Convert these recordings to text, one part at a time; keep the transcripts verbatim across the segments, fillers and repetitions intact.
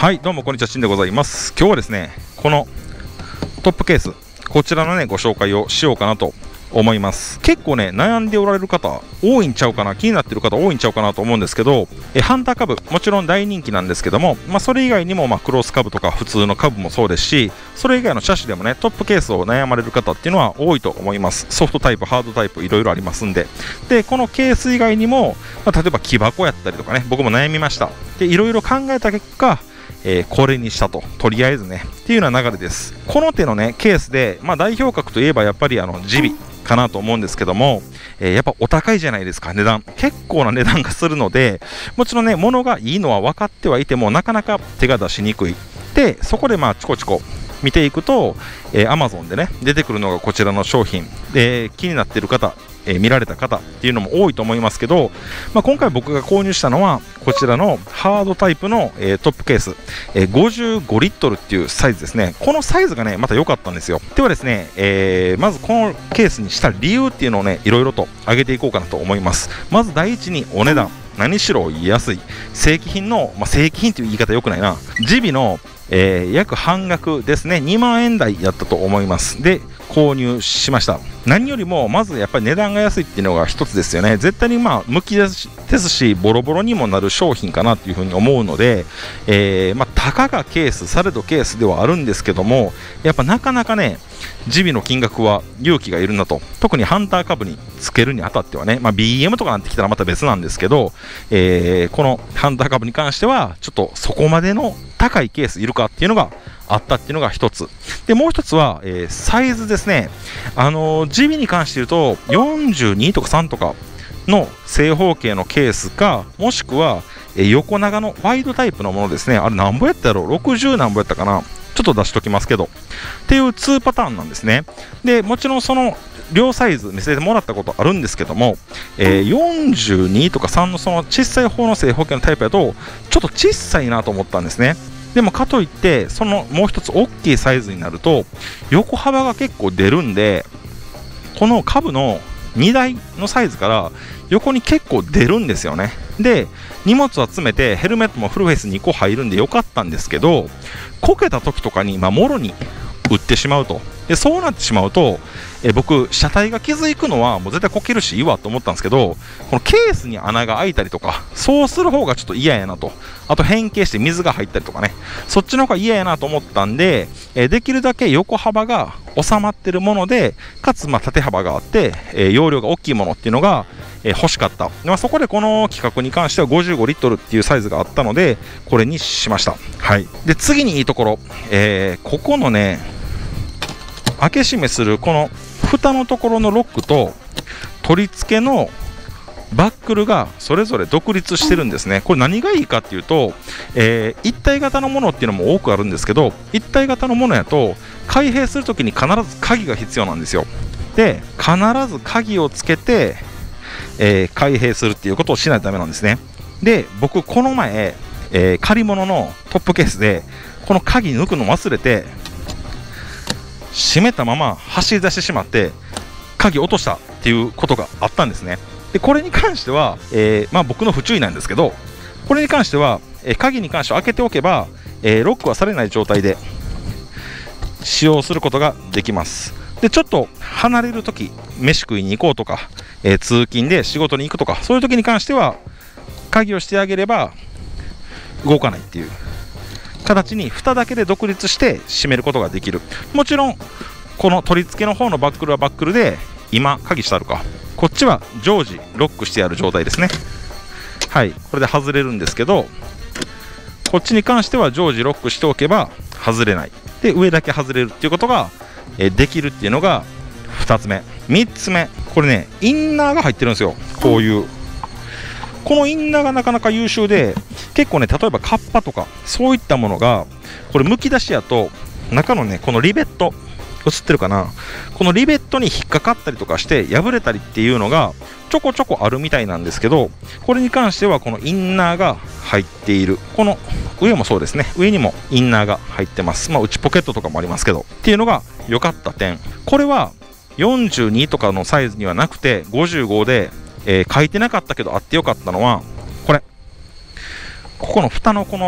はい、どうもこんにちは、しんでございます。今日はですね、このトップケース、こちらのね、ご紹介をしようかなと思います。結構ね、悩んでおられる方、多いんちゃうかな、気になってる方多いんちゃうかなと思うんですけど、えハンター株、もちろん大人気なんですけども、まあ、それ以外にも、まあ、クロス株とか普通の株もそうですし、それ以外の車種でもね、トップケースを悩まれる方っていうのは多いと思います。ソフトタイプ、ハードタイプ、いろいろありますんで。で、このケース以外にも、まあ、例えば木箱やったりとかね、僕も悩みました。で、いろいろ考えた結果、えー、これにしたと、とりあえずねっていうような流れです。この手のねケースで、まあ、代表格といえばやっぱりあのジビかなと思うんですけども、えー、やっぱお高いじゃないですか。値段結構な値段がするので、もちろんね物がいいのは分かってはいてもなかなか手が出しにくい。でそこでまあチコチコ見ていくと、えー、Amazon でね出てくるのがこちらの商品で、気になっている方、えー、見られた方っていうのも多いと思いますけど、まあ、今回僕が購入したのはこちらのハードタイプの、えー、トップケース、えー、ごじゅうごリットルっていうサイズですね。このサイズがねまた良かったんですよ。ではですね、えー、まずこのケースにした理由っていうのをねいろいろと上げていこうかなと思います。まず第一にお値段、何しろ安い正規品の、まあ、正規品という言い方良くないな、ジビのえー、約半額ですね、にまんえん台やったと思います。で購入しました。何よりもまずやっぱり値段が安いっていうのが一つですよね。絶対にまあむき出しですしボロボロにもなる商品かなというふうに思うので、えー、まあたかがケースされどケースではあるんですけども、やっぱなかなかねジビの金額は勇気がいるなと。特にハンター株につけるにあたってはね、まあ、ビーエム とかなんてきたらまた別なんですけど、えー、このハンター株に関してはちょっとそこまでの高いケースいるかっていうのがあったっていうのが一つで、もう一つは、えー、サイズですね。あのー、ジビに関して言うとよんじゅうにとかさんとかの正方形のケースか、もしくは、えー、横長のワイドタイプのものですね。あれ何ぼやったやろ、ろくじゅう何ぼやったかな、ちょっと出しときますけどっていうにパターンなんですね。でもちろんその両サイズ見せてもらったことあるんですけども、えー、よんじゅうにとかさんのその小さい方の正方形のタイプだとちょっと小さいなと思ったんですね。でもかといってそのもう一つ大きいサイズになると横幅が結構出るんで、この株の荷台のサイズから横に結構出るんですよね。で荷物を集めてヘルメットもフルフェイスにこ入るんでよかったんですけど、こけた時とかにまあもろに打ってしまうと。でそうなってしまうと、え僕車体が傷いくのはもう絶対こけるしいいわと思ったんですけど、このケースに穴が開いたりとかそうする方がちょっと嫌やなと。あと変形して水が入ったりとかね、そっちの方が嫌やなと思ったんで、えできるだけ横幅が収まってるもので、かつまあ縦幅があって、え容量が大きいものっていうのが、え欲しかった。まあ、そこでこの企画に関してはごじゅうごリットルっていうサイズがあったのでこれにしました。はい、で次にいいところ、えー、ここのね開け閉めするこの蓋のところのロックと取り付けのバックルがそれぞれ独立してるんですね。これ何がいいかっていうと、えー、一体型のものっていうのも多くあるんですけど、一体型のものやと開閉するときに必ず鍵が必要なんですよ。で必ず鍵をつけて、えー、開閉するっていうことをしないとダメなんですね。で僕この前、えー、借り物のトップケースでこの鍵抜くの忘れて閉めたまま走り出してしまって鍵落としたっていうことがあったんですね。でこれに関しては、えーまあ、僕の不注意なんですけど、これに関しては、えー、鍵に関しては開けておけば、えー、ロックはされない状態で使用することができます。でちょっと離れるとき飯食いに行こうとか、えー、通勤で仕事に行くとかそういう時に関しては鍵をしてあげれば動かないっていう形に蓋だけで独立して閉めることができる。もちろんこの取り付けの方のバックルはバックルで今鍵してあるか、こっちは常時ロックしてある状態ですね。はい、これで外れるんですけど、こっちに関しては常時ロックしておけば外れない。で上だけ外れるっていうことができるっていうのがふたつめ。みっつめ、これねインナーが入ってるんですよ。こういうこのインナーがなかなか優秀で、結構ね例えばカッパとかそういったものがこれむき出しやと中のねこのリベット映ってるかな、このリベットに引っかかったりとかして破れたりっていうのがちょこちょこあるみたいなんですけど、これに関してはこのインナーが入っている。この上もそうですね、上にもインナーが入ってます。まあ内ポケットとかもありますけどっていうのが良かった点。これはよんじゅうにとかのサイズにはなくてごじゅうごで、えー、書いてなかったけどあってよかったのはこれ、ここの蓋のこの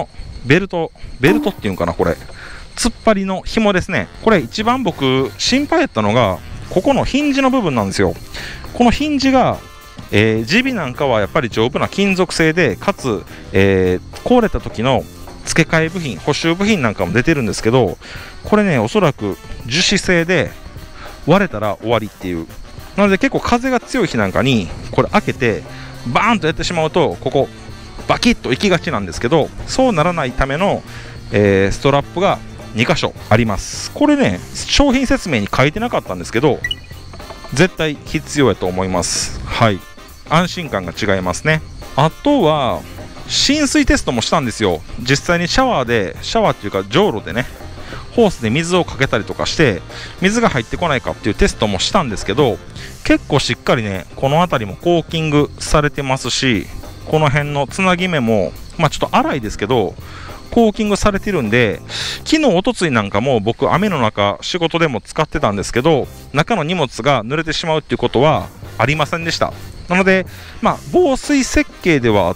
ベルト、ベルトっていうんかな、これ。突っ張りの紐ですね。これ一番僕、心配やったのが、ここのヒンジの部分なんですよ。このヒンジが、えー、ジビなんかはやっぱり丈夫な金属製で、かつ、えー、壊れた時の付け替え部品、補修部品なんかも出てるんですけど、これね、おそらく樹脂製で割れたら終わりっていう。なので結構風が強い日なんかに、これ開けて、バーンとやってしまうと、ここ、バキッといきがちなんですけど、そうならないための、えー、ストラップがに箇所あります。これね、商品説明に書いてなかったんですけど、絶対必要やと思います。はい。安心感が違いますね。あとは、浸水テストもしたんですよ。実際にシャワーで、シャワーっていうか、じょうろでね、ホースで水をかけたりとかして、水が入ってこないかっていうテストもしたんですけど、結構しっかりね、この辺りもコーキングされてますし、この辺のつなぎ目も、まあちょっと粗いですけど、コーキングされてるんで、昨日、おとついなんかも僕、雨の中、仕事でも使ってたんですけど、中の荷物が濡れてしまうっていうことはありませんでした。なので、まあ、防水設計ではあって、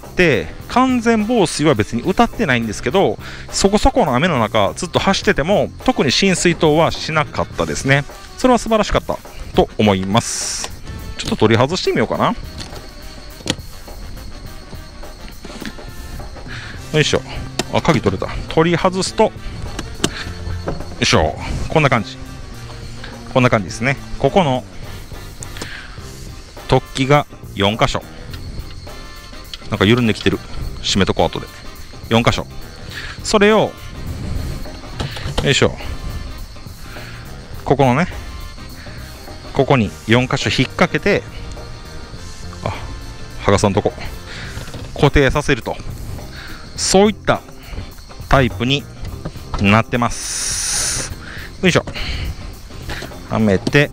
完全防水は別に謳ってないんですけど、そこそこの雨の中、ずっと走ってても、特に浸水等はしなかったですね。それは素晴らしかったと思います。ちょっと取り外してみようかな。よいしょ。あ、鍵取れた。取り外すと、よいしょ。こんな感じ。こんな感じですね。ここの突起がよん箇所。なんか緩んできてる。締めとこう、後で。よん箇所。それを、よいしょ。ここのね、ここによん箇所引っ掛けて、あ、剥がさんとこ。固定させると。そういったタイプになってます。よいしょ。はめて、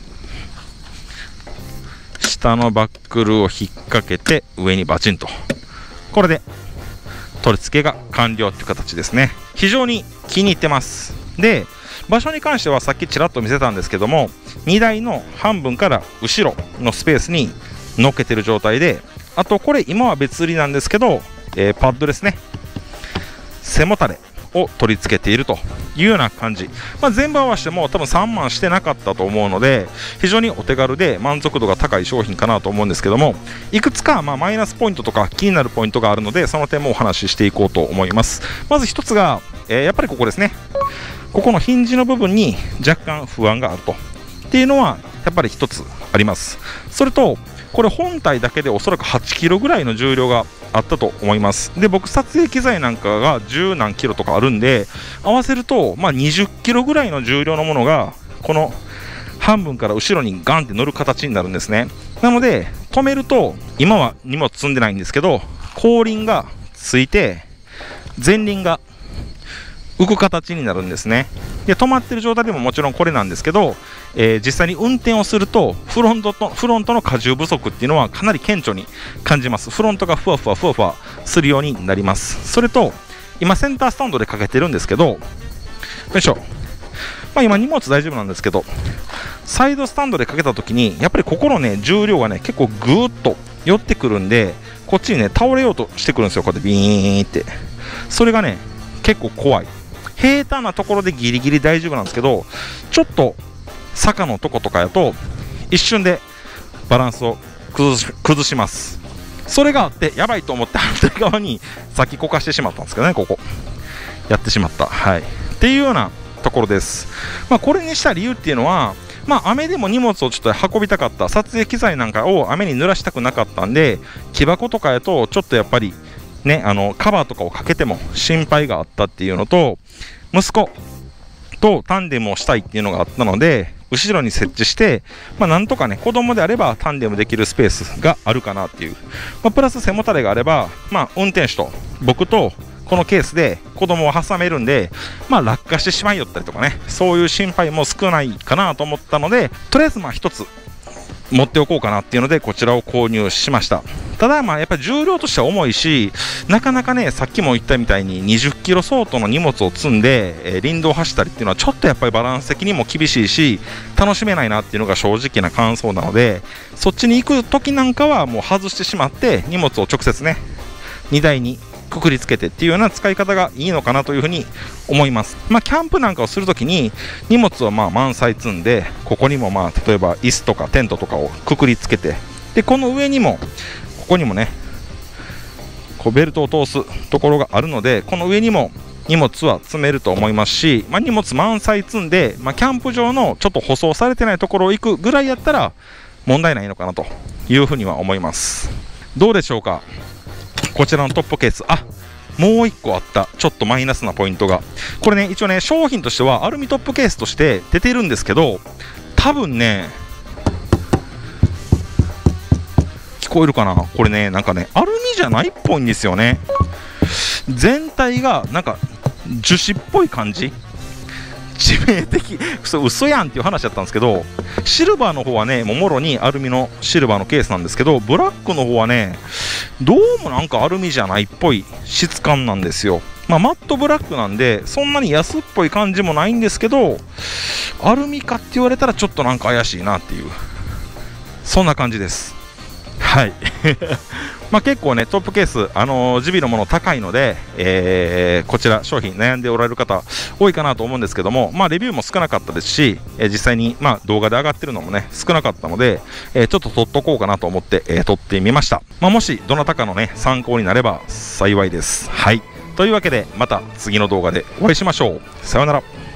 下のバックルを引っ掛けて上にバチンと。これで取り付けが完了っていう形ですね。非常に気に入ってます。で、場所に関してはさっきちらっと見せたんですけども、荷台の半分から後ろのスペースに乗っけてる状態で、あとこれ今は別売りなんですけど、えー、パッドですね。背もたれを取り付けているというような感じ。まあ、全部合わせても多分さんまんしてなかったと思うので、非常にお手軽で満足度が高い商品かなと思うんですけども、いくつかまあマイナスポイントとか気になるポイントがあるので、その点もお話ししていこうと思います。まず一つが、えー、やっぱりここですね。ここのヒンジの部分に若干不安があると。っていうのはやっぱり一つあります。それと、これ本体だけでおそらくはちキロぐらいの重量があったと思います。で、僕撮影機材なんかがじゅうなんキロとかあるんで、合わせるとまあにじゅっキロぐらいの重量のものがこの半分から後ろにガンって乗る形になるんですね。なので止めると、今は荷物積んでないんですけど、後輪がついて前輪が浮く形になるんですね。で、止まってる状態でももちろんこれなんですけど、えー、実際に運転をするとフロントとフロントの荷重不足っていうのはかなり顕著に感じます。フロントがふわふわふわふわするようになります。それと今センタースタンドでかけてるんですけど、よいしょ。まあ、今荷物大丈夫なんですけど、サイドスタンドでかけた時にやっぱりここのね重量がね結構ぐーっと寄ってくるんで、こっちにね倒れようとしてくるんですよ。こうやってビーンって。それがね結構怖い。平坦なところでギリギリ大丈夫なんですけど、ちょっと坂のとことかやと一瞬でバランスを崩し、崩します。それがあってやばいと思って反対側に先こかしてしまったんですけどね、ここやってしまった。はい、っていうようなところです。まあ、これにした理由っていうのは、まあ、雨でも荷物をちょっと運びたかった、撮影機材なんかを雨に濡らしたくなかったんで、木箱とかやとちょっとやっぱりね、あのカバーとかをかけても心配があったっていうのと、息子とタンデムをしたいっていうのがあったので、後ろに設置して、まあ、なんとかね、子供であればタンデムできるスペースがあるかなっていう、まあ、プラス背もたれがあれば、まあ、運転手と僕とこのケースで子供を挟めるんで、まあ、落下してしまいよったりとかね、そういう心配も少ないかなと思ったので、とりあえずまあ一つ持っておこうかなっていうのでこちらを購入しました。ただまあやっぱり重量としては重いし、なかなかね、さっきも言ったみたいににじゅっキロ相当の荷物を積んで、えー、林道を走ったりっていうのはちょっとやっぱりバランス的にも厳しいし楽しめないなっていうのが正直な感想なので、そっちに行く時なんかはもう外してしまって荷物を直接ね荷台にくくりつけてっていうような使い方がいいのかなというふうに思います。まあ、キャンプなんかをするときに荷物をまあ満載積んで、ここにもまあ例えば椅子とかテントとかをくくりつけて、でこの上にもここにもねこうベルトを通すところがあるので、この上にも荷物は積めると思いますし、まあ、荷物満載積んで、まあ、キャンプ場のちょっと舗装されてないところを行くぐらいやったら問題ないのかなというふうには思います。どうでしょうか、こちらのトップケース。あ、もういっこあった、ちょっとマイナスなポイントが。これね、一応ね、商品としてはアルミトップケースとして出てるんですけど、多分ね、聞こえるかな、これね、なんかね、アルミじゃないっぽいんですよね。全体がなんか樹脂っぽい感じ、致命的、それ嘘やんっていう話だったんですけど、シルバーの方はね、もうもろにアルミのシルバーのケースなんですけど、ブラックの方はね、どうもなんかアルミじゃないっぽい質感なんですよ。まあ、マットブラックなんで、そんなに安っぽい感じもないんですけど、アルミかって言われたらちょっとなんか怪しいなっていう、そんな感じです。はいまあ結構ね、トップケース、あのー、ジビのもの高いので、えー、こちら商品悩んでおられる方多いかなと思うんですけども、まあレビューも少なかったですし、えー、実際にまあ動画で上がってるのもね少なかったので、えー、ちょっと撮っとこうかなと思って、えー、撮ってみました。まあ、もしどなたかのね参考になれば幸いです。はい、というわけでまた次の動画でお会いしましょう。さようなら。